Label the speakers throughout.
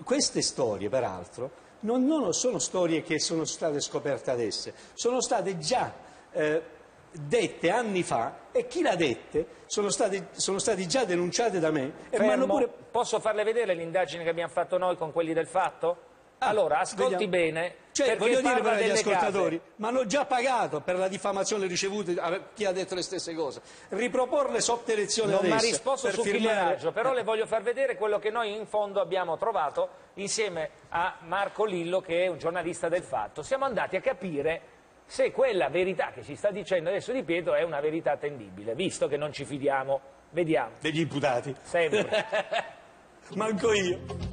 Speaker 1: queste storie, peraltro, non sono storie che sono state scoperte adesso, sono state già dette anni fa, e chi l'ha dette sono stati già denunciate da me.
Speaker 2: Posso farle vedere le indagini che abbiamo fatto noi con quelli del Fatto? Allora, ascolti bene.
Speaker 1: Cioè, voglio dire per gli ascoltatori, ma hanno già pagato per la diffamazione ricevuta chi ha detto le stesse cose. Riproporle sotto elezione adesso.
Speaker 2: Non mi ha risposto su Figlieraggio, però le voglio far vedere quello che noi in fondo abbiamo trovato insieme a Marco Lillo, che è un giornalista del Fatto. Siamo andati a capire se quella verità che ci sta dicendo adesso Di Pietro è una verità attendibile, visto che non ci fidiamo. Vediamo.
Speaker 1: Degli imputati.
Speaker 2: Sempre.
Speaker 1: Manco io.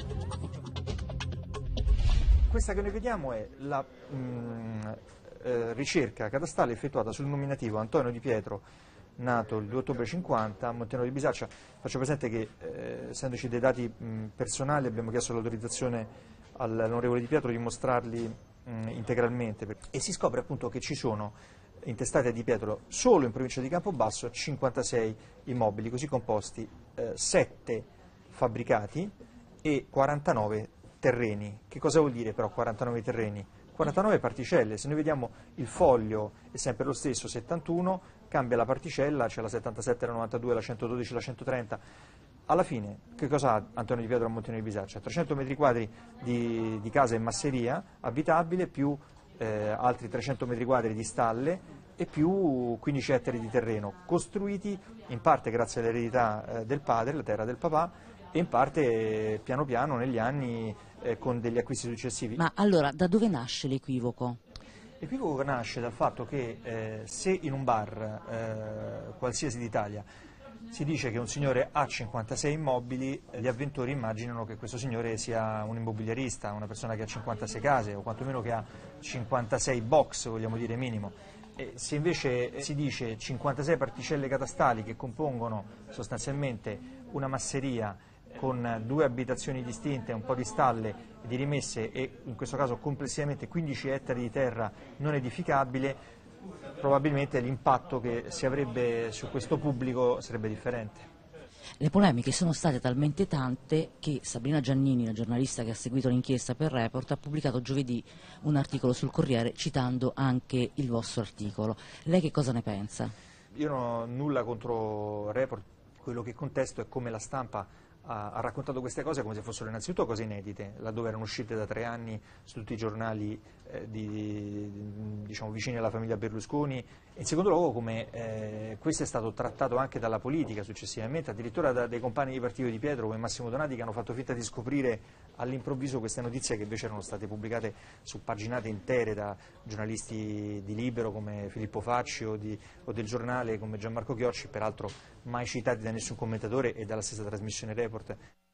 Speaker 3: Questa che noi vediamo è la ricerca catastale effettuata sul nominativo Antonio Di Pietro, nato il 2 ottobre 50 a Montenero di Bisaccia. Faccio presente che, essendoci dei dati personali, abbiamo chiesto l'autorizzazione all'onorevole Di Pietro di mostrarli integralmente, e si scopre appunto che ci sono intestati a Di Pietro solo in provincia di Campobasso 56 immobili, così composti, 7 fabbricati e 49 terreni. Che cosa vuol dire però 49 terreni? 49 particelle. Se noi vediamo il foglio è sempre lo stesso, 71, cambia la particella, c'è la 77, la 92, la 112, la 130. Alla fine, che cosa ha Antonio Di Pietro a Montenero di Bisaccia? 300 metri quadri di casa in masseria abitabile, più altri 300 metri quadri di stalle e più 15 ettari di terreno, costruiti in parte grazie all'eredità del padre, la terra del papà, e in parte piano piano negli anni con degli acquisti successivi.
Speaker 4: Ma allora da dove nasce l'equivoco?
Speaker 3: L'equivoco nasce dal fatto che se in un bar qualsiasi d'Italia si dice che un signore ha 56 immobili, gli avventori immaginano che questo signore sia un immobiliarista, una persona che ha 56 case o quantomeno che ha 56 box, vogliamo dire minimo. E se invece si dice 56 particelle catastali che compongono sostanzialmente una masseria con 2 abitazioni distinte, un po' di stalle di rimesse e in questo caso complessivamente 15 ettari di terra non edificabile, probabilmente l'impatto che si avrebbe su questo pubblico sarebbe differente.
Speaker 4: Le polemiche sono state talmente tante che Sabrina Giannini, la giornalista che ha seguito l'inchiesta per Report, ha pubblicato giovedì un articolo sul Corriere citando anche il vostro articolo. Lei che cosa ne pensa?
Speaker 3: Io non ho nulla contro Report, quello che contesto è come la stampa ha raccontato queste cose come se fossero innanzitutto cose inedite, laddove erano uscite da 3 anni su tutti i giornali diciamo, vicini alla famiglia Berlusconi, e in secondo luogo come questo è stato trattato anche dalla politica successivamente, addirittura da dei compagni di partito di Pietro come Massimo Donati, che hanno fatto finta di scoprire all'improvviso queste notizie che invece erano state pubblicate su paginate intere da giornalisti di Libero come Filippo Facci o del Giornale come Gianmarco Chiocci, peraltro mai citati da nessun commentatore e dalla stessa trasmissione Report.